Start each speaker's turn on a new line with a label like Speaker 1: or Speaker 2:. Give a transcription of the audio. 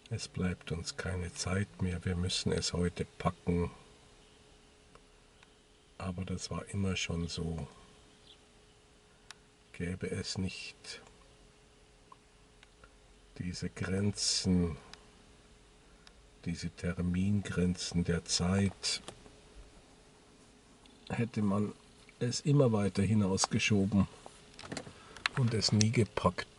Speaker 1: Es bleibt uns keine Zeit mehr, wir müssen es heute packen. Aber das war immer schon so. Gäbe es nicht diese Grenzen, diese Termingrenzen der Zeit, hätte man es immer weiter hinausgeschoben und es nie gepackt.